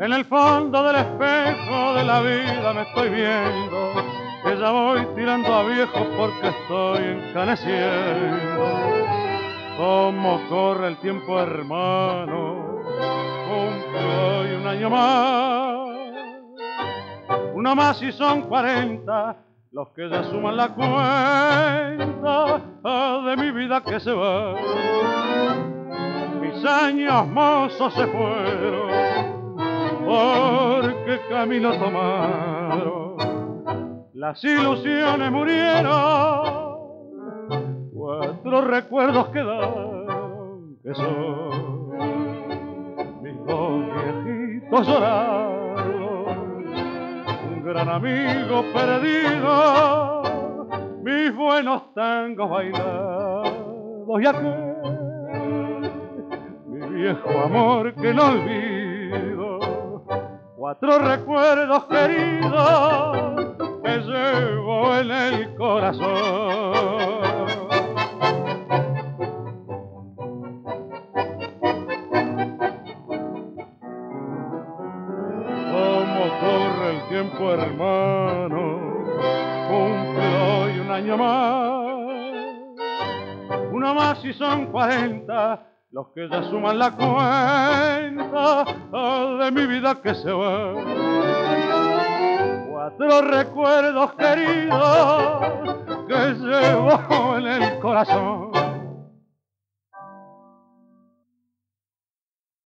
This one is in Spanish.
En el fondo del espejo de la vida me estoy viendo, que ya voy tirando a viejo porque estoy encaneciendo. Cómo corre el tiempo, hermano, cumplo hoy un año más. Uno más y son 40 los que ya suman la cuenta de mi vida que se va. Mis años mozos se fueron, porque camino tomaron. Las ilusiones murieron, 4 recuerdos quedaron, que son mis 2 viejitos llorados, un gran amigo perdido, mis buenos tangos bailados y aquel mi viejo amor que no olvido. 4 recuerdos queridos que llevo en el corazón. Cómo corre el tiempo, hermano, cumplo hoy un año más. Uno más y son 40 los que ya suman la cuenta de mi vida que se va. 4 recuerdos queridos que llevo en el corazón.